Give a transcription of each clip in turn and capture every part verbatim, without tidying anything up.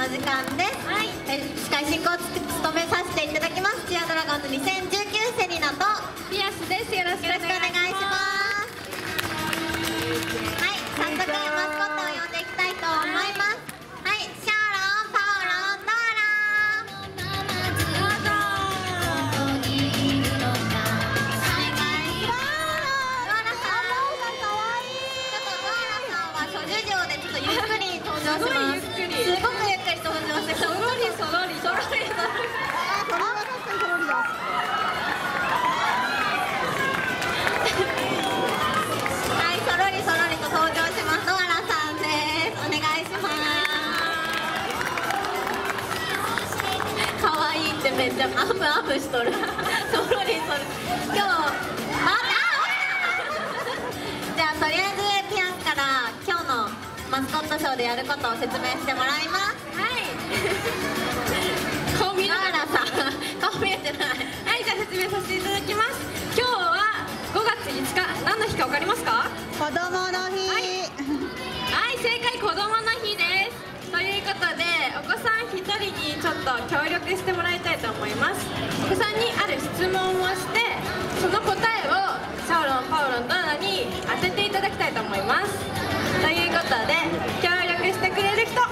お時間です。はい、司会進行を務めさせていただきますチアドラゴンズにせんじゅうきゅうセリナとピアスです。よろしくお願いします。 はい、早速マスコットを呼んでいきたいと思います。はい、シャーロン、パオロン、ドーラン、どうぞ。お願いします。ドーラさん、かわいい。ちょっとドーラさんは諸事情でちょっとゆっくり登場します。すごくゆっくり登場して、そろりそろりそろりそろり。めっちゃアップアップしとる。そろりそろり。今日またじゃあとりあえずピアスから今日のマスコットショーでやることを説明してもらいます。はい。顔見ながらさ、顔見えてない。 はい、じゃあ説明させていただきます。今日はごがついつか、何の日かわかりますか？ 子供の日。はい、 はい、正解、子供の日です。ということで、お子さんひとりにちょっと協力してもらいたいと思います。お子さんにある質問をして、その答えをシャオロン、パオロン、ドーナに当てていただきたいと思います。ということで、協力してくれる人。じ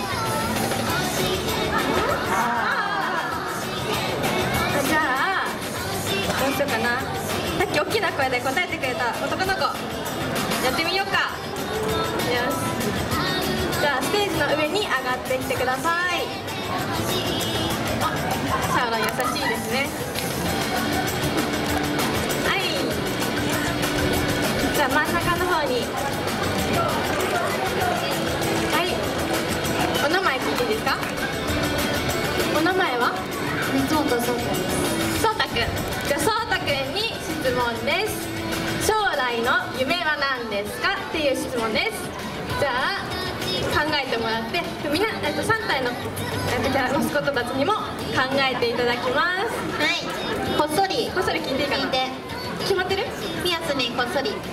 ゃあどうしようかな。さっき大きな声で答えてくれた男の子、やってみようか。よし、じゃあステージの上に上がってきてください。あ、シャオロン優しいですね。はい、じゃあ真ん中の方に。はい、お名前聞いていいですか？お名前は？ そうたそうた。 そうたくん。じゃあそうたくんに質問です。将来の夢は何ですかっていう質問です。じゃあ考えてもらって、みんな、えっと、さんたいの、えっと、キャラマスコットたちにも考えていただきます。 はい、こっそりこっそり聞いていいかな。 聞いて。 決まってる？ ピアスにこっそり。シャ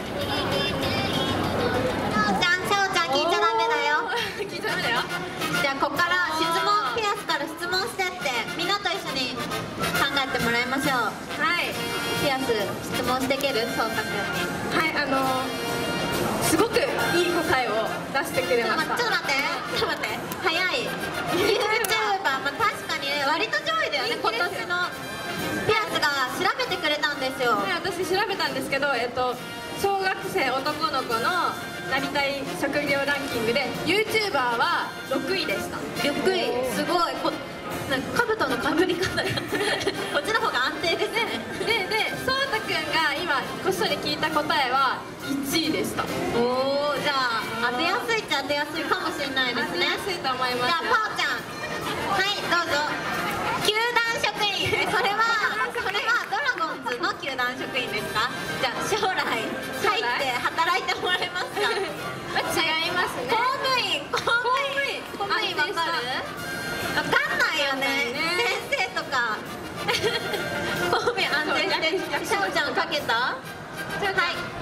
オちゃん、シャオちゃん聞いちゃダメだよ。 聞いちゃダメだよ。 じゃあここから質問、ピアスから質問してってみんなと一緒に考えてもらいましょう。 はい、 ピアス質問していける？そうたくんに。 はい、あのー、すごくいい答えを出してくれました。 ちょっと待ってちょっと待って、早い。 YouTuber、まあ、確かに割と上位だよね。今年のピアスが調べてくれたんですよ。 はい、私調べたんですけど、えっと、小学生男の子のなりたい職業ランキングで YouTuber はろくいでした。 ろくい、すごい。こなんか兜のかぶり方がこっちの方が安定ですね。 で、で、そうたくんが今こっそり聞いた答えはいちいでした。 おお、じゃあ当てやすいっちゃ当てやすいかもしれないですね。 当てやすいと思います。 じゃあパオちゃん、はい、どうぞ。球団職員。それはそれはドラゴンズの球団職員ですか？じゃあ将来入って働いてもらえますか？ 違いますね。 公務員。公務員公務員わかる？わかんないよね。先生とか公務員安定して。シャオちゃんかけた？はい、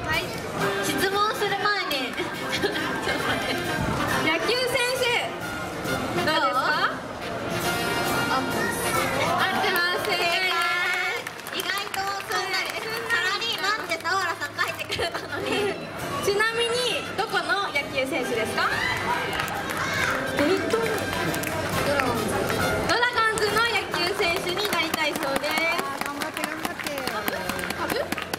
はい、質問する前にちょっと待って。 野球選手どうですか？ 合ってます。正解。意外とすんなり。サラリーマンって田原さん書いてくれたのに。 ちなみにどこの野球選手ですか？えっとドラゴンズ。ドラゴンズの野球選手になりたいそうです。 頑張って頑張って。 株？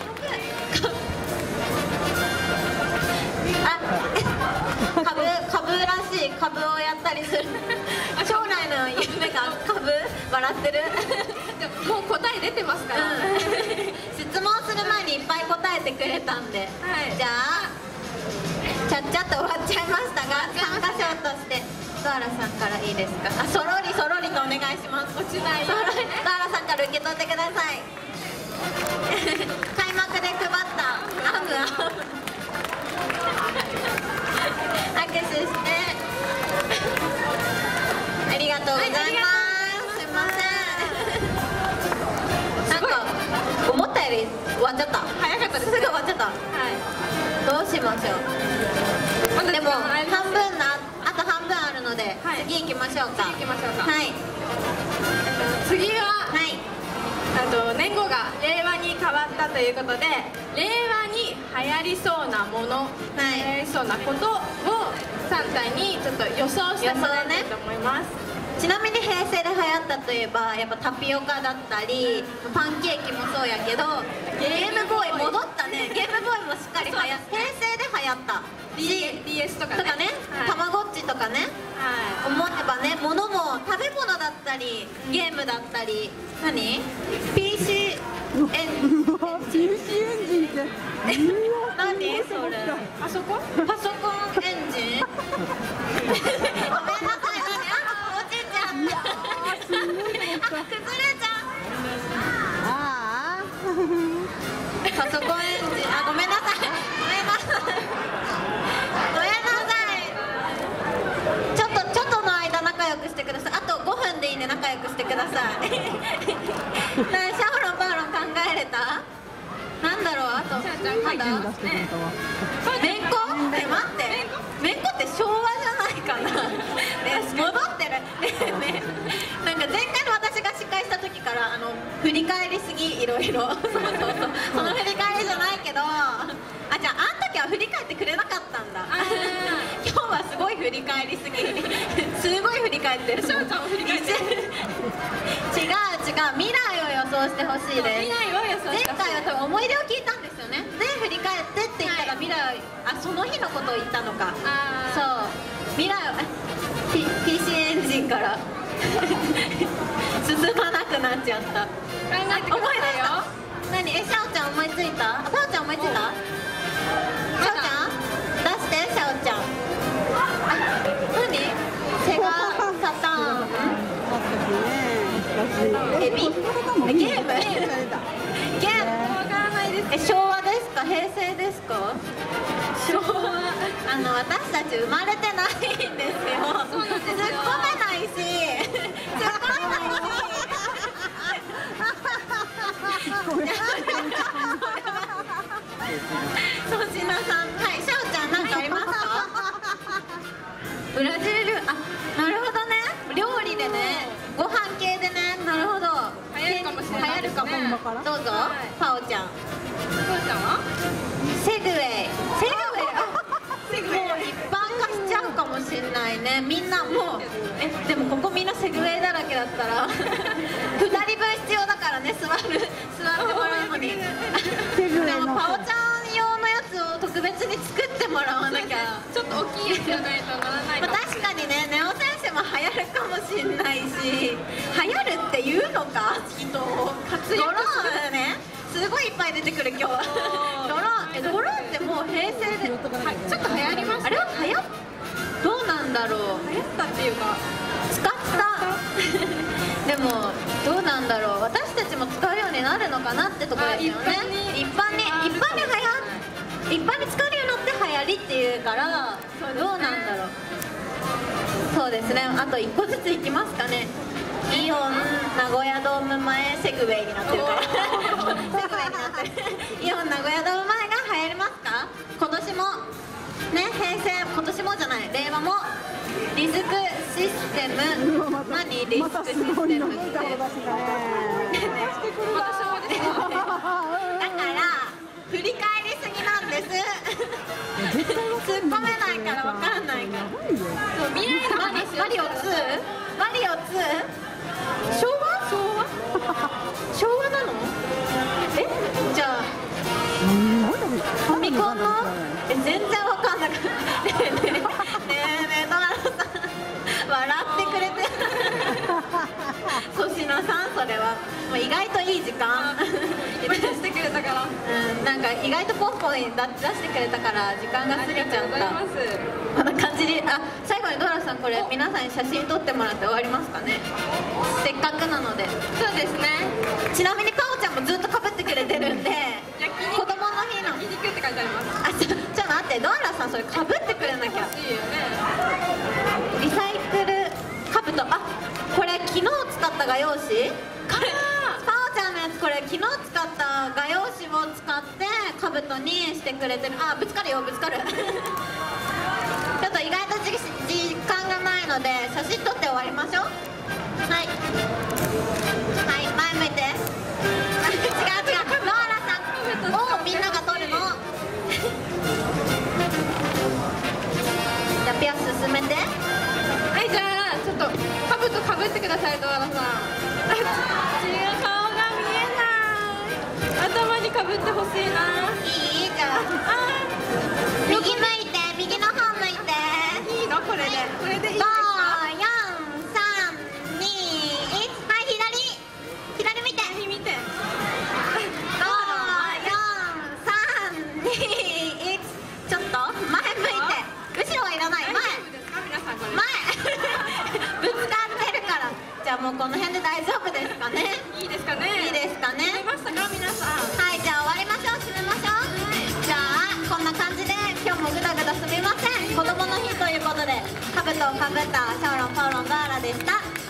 あ、株株らしい株をやったりする。将来の夢が株。笑ってる。 もう答え出てますから、うん、 質問する前にいっぱい答えてくれたんで、はい、じゃあちゃっちゃっと終わっちゃいましたが、参加賞としてドアラさんからいいですか？あ、そろりそろりとお願いします。落ちない。ドアラさんから受け取ってください。開幕で配ったアムアム握手してありがとうございます。すいません。なんか思ったより終わっちゃった。早かったです。すぐ終わっちゃった。はい。どうしましょう。でも半分な、あと半分あるのので、 はい、 次行きましょうか。 次行きましょうか。 はい、 次は、 はい、 あと年号が令和に変わったということで、令和に流行りそうなもの、はい、流行りそうなことをさん体にちょっと予想してもらいたいと思います。 ちなみに平成で流行ったといえばやっぱタピオカだったりパンケーキもそうやけど、ゲームボーイ戻ったね。ゲームボーイもしっかり流行った。平成で流行ったディーエス とかね、 とかね、たまごっちとかね、はい、思えばね、物も食べ物だったりゲームだったり、何 ピーシー エンジン ピーシー エンジンって何それ、 パソコンパソコンエンジンごめんなさい、あ、崩れちゃう。ああパソコンエンジン、あ、ごめんなさい、ごめんなさいごめんなさい、ちょっとちょっとの間仲良くしてください。あとごふんでいいね、仲良くしてくださいシャオロンパウロン考えれた？なんだろう、あとまだね、めんこ？え、待って、めんこって昭和じゃないかなね、戻ってるねえねえ、なんか前回の私が司会した時からあの振り返りすぎ、いろいろそうそうそう、その振り返りじゃないけど、あ、じゃああん時は振り返ってくれなかったんだ今日はすごい振り返りすぎすごい振り返ってる。しょうちゃんも振り返ってる違う違う、未来を予想してほしいです。未来を予想してほしい。前回は多分思い出を聞いたんですよね。で振り返ってって言ったら未来、あ、その日のことを言ったのか。そう、未来を ピーシー エンジンから進まなくなっちゃった。考えてくださいよ。何、え、シャオちゃん思いついた？あ、シャオちゃん思いついた？シャオちゃん出して、シャオちゃん。あ、何？セガサターンエビ？ゲーム？ゲーム？わからないです。え、昭和ですか？平成ですか？昭和。あの私たち生まれてないんですよ。突っ込めないし、突っ込めないし。粗品さん、はい、シャオちゃんなんかありますか？ブラジル、あ、なるほどね。料理でね、ご飯系でね、なるほど。流行るかもしれないですね。流行るかも。どうぞ、パオちゃん。パオちゃんは？セグウェイ。セグウェイ。セグウェイ。もう一般化しちゃうかもしれないね。みんなもう、え、でもここみんなセグウェイだらけだったらふたりぶん必要だからね、座る座ってもらうのに。でもパオちゃん用のやつを特別に作ってもらわなきゃ。ちょっと大きいやつじゃないとならないかも。確かにね、ネオ選手も流行るかもしれないし、流行るっていうのか、人を活躍するね。すごいいっぱい出てくる今日。ドローン、え、ドローンってもう平成で、ちょっと流行りました。あれは流行っ、どうなんだろう。流行ったっていうか、使ったでもどうなんだろう。私たちも使うようになるのかなってところですよね。一般に一般に流行、一般に使えるようになって流行りっていうから、どうなんだろう。そうですね。あといっこずついきますかね。イオン名古屋ドーム前セグウェイになってるからセグウェイになってるイオン名古屋ドーム前が流行りますか？今年もね、平成、今年もじゃない、令和もリスクシステム、何リスクシステムって、ね、私も出てきただから振り返りすぎなんです突っ込めないから分かんないから。そう、未来の話。マリオツー？マリオツー？昭和？昭和？昭和なの？え？じゃあファミコンの？え、全然わかんなかった。ねえねえねえねえ、ドナルドさん笑ってくれて粗品さん、それはもう意外といい時間出してくれたから、うん、なんか意外とポンポン出してくれたから時間が過ぎちゃった。こんな感じで、あ、最後にドラさん、これ皆さんに写真撮ってもらって終わりますかね。せっかくなので。そうですね。ちなみにパオちゃんもずっとかぶってくれてるんで、子供の日の焼肉って書いてあります。あ、ちょ、ちょっと待って、ドアラさんそれかぶってくれなきゃ。いいよね。リサイクルカブト、あ、これ昨日使った画用紙。これパオちゃんのやつ、これ昨日使った画用紙を使ってカブトにしてくれてる。あ、ぶつかるよ、ぶつかるちょっと意外と時間がないないので写真撮って終わりましょう。はいはい前向いて違う違うローラさんをみんなが撮るのじゃあピアス進めて。 はい、じゃあちょっとかぶとかぶってください、ドアラさん。違う、顔が見えない。頭にかぶってほしいな。 いい？じゃあ右向いて、右の方向いて。 いいの？これでこれでいいですか？ ご、よん、さん、に、いち。はい、左左見て右見て。 ご、よん、さん、に、いち。ちょっと前向いて。後ろはいらない。前大丈夫ですか皆さん？これ前ぶつかってるから。じゃあもうこの辺で大丈夫ですかね。 いいですかね。 いいですかね。 見えましたか皆さん？ はい、じゃあ終わりましょう。閉めましょう。じゃあこんな感じで今日もぐだぐだすみません。子供の日ということで兜をかぶったシャオロン、パオロン、ドアラでした。